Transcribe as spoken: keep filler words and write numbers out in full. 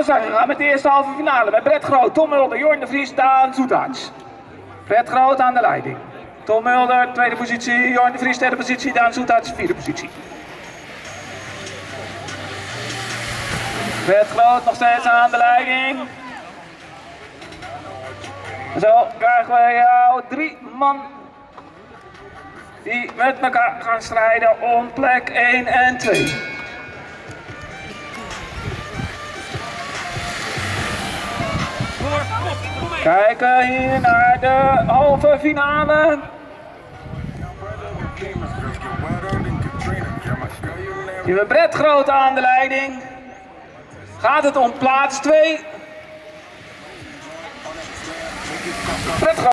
zijn we gaan met de eerste halve finale met Brett Groot, Tom Mulder, Jorn de Vries, Daan Soetaerts. Brett Groot aan de leiding. Tom Mulder, tweede positie, Jorn de Vries, derde positie, Daan Soetaerts, vierde positie. Brett Groot nog steeds aan de leiding. Zo krijgen we jou drie man die met elkaar gaan strijden om plek één en twee. Kijken hier naar de halve finale. Hier hebben Brett Groot aan de leiding. Gaat het om plaats twee? Brett Groot.